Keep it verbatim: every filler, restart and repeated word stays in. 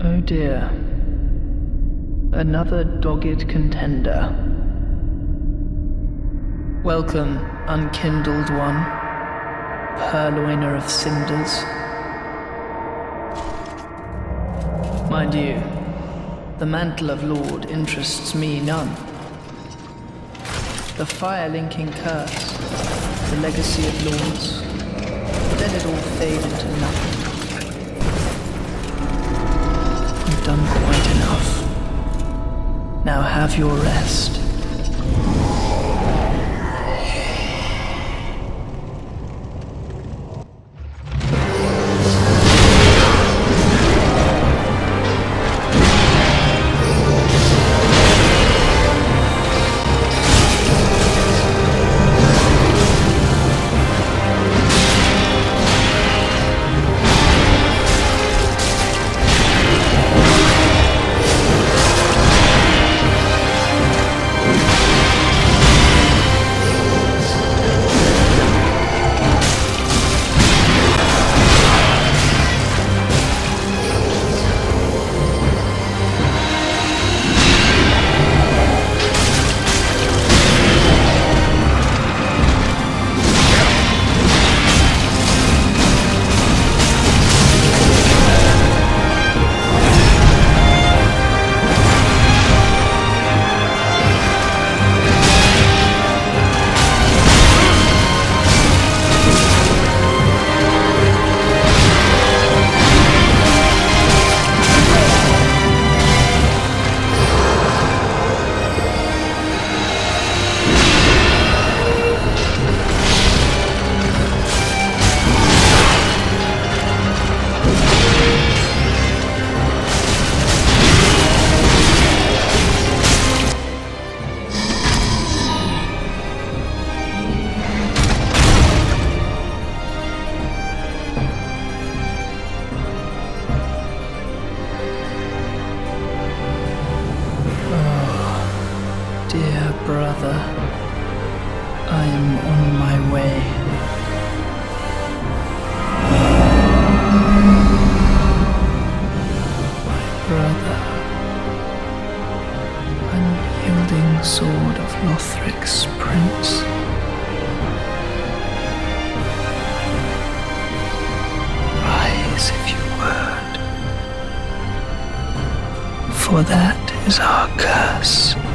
Oh dear. Another dogged contender. Welcome, unkindled one, purloiner of cinders. Mind you, the mantle of Lord interests me none. The fire-linking curse, the legacy of lords, let it all fade into nothing. You've done quite enough. Now have your rest. Dear brother, I am on my way. My brother, unyielding sword of Lothric's prince. Rise if you would, for that is our curse.